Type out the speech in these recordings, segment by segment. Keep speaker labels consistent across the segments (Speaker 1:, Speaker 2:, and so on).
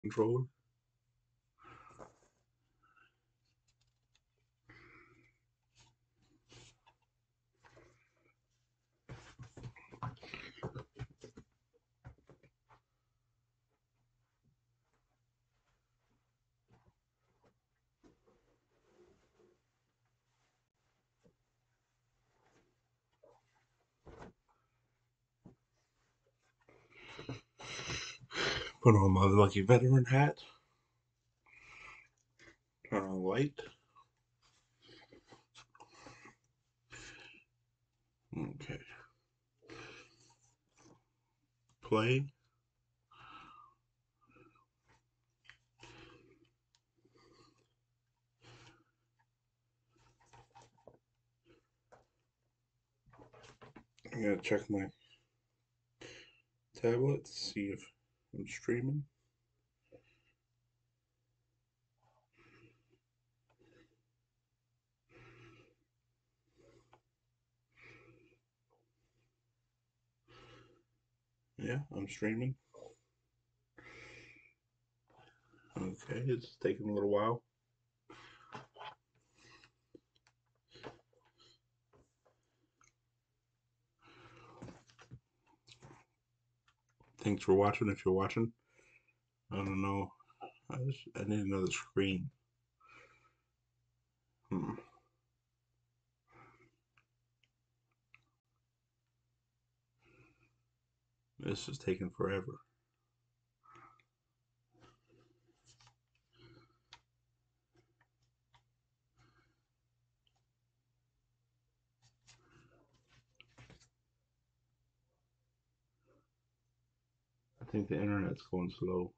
Speaker 1: controller. Put on my lucky veteran hat. Turn on the light. Okay. Play. I'm gonna check my tablet, see if I'm streaming. Yeah, I'm streaming. Okay, it's taking a little while. Thanks for watching if you're watching. I don't know. I need another screen. This is taking forever. I think the internet's going slow.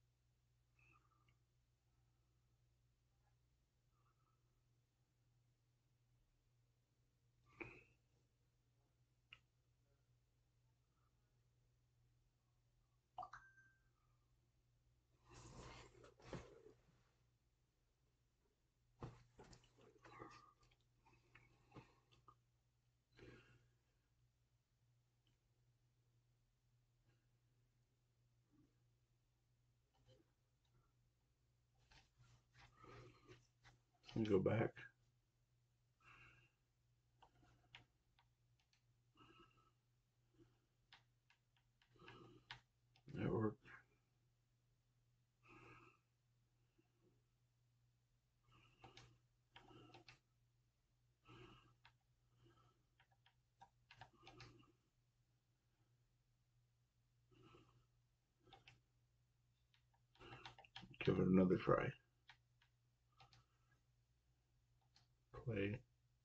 Speaker 1: Let me go back. Network. Give it another try. Play.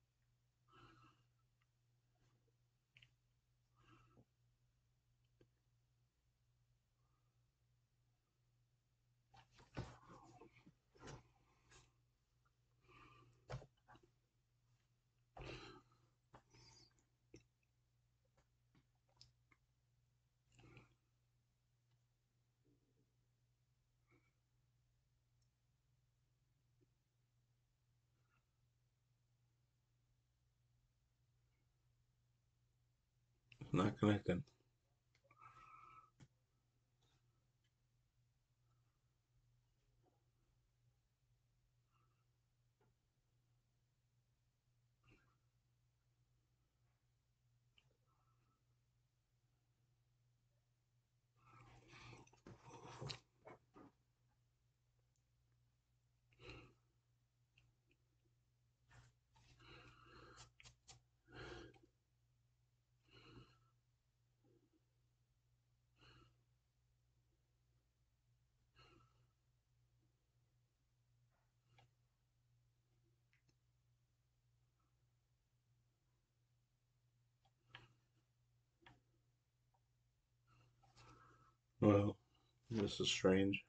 Speaker 1: It's not connecting. Well, this is strange.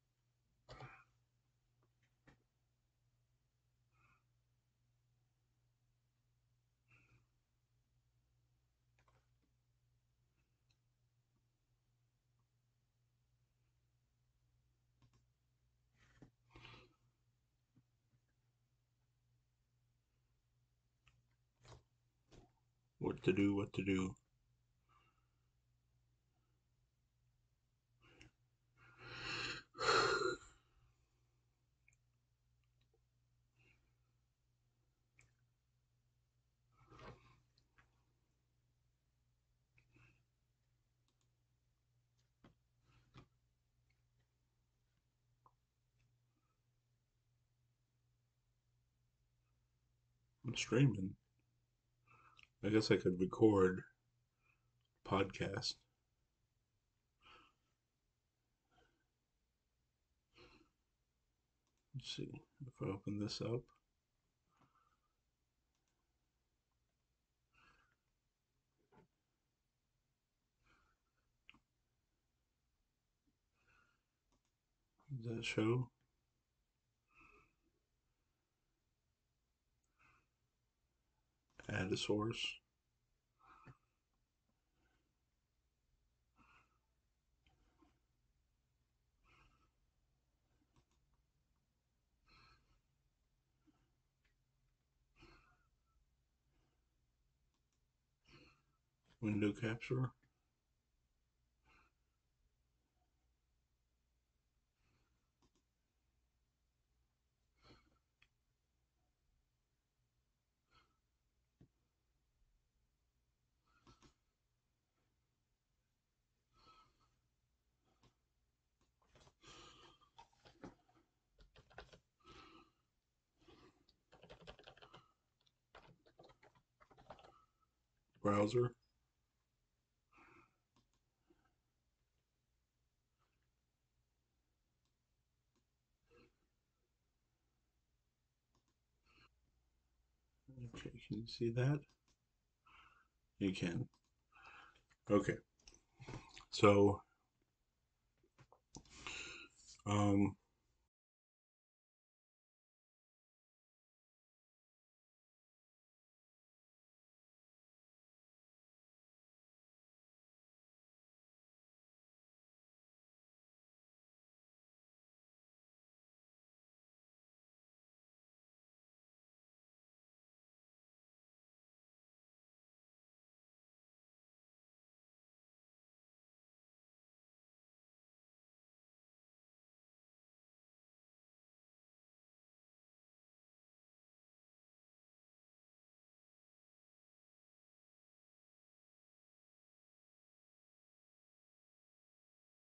Speaker 1: What to do, what to do. streaming. I guess I could record podcast. Let's see if I open this up. Does that show? Add a source. Window capture. Browser. Okay, can you see that? You can. Okay. So,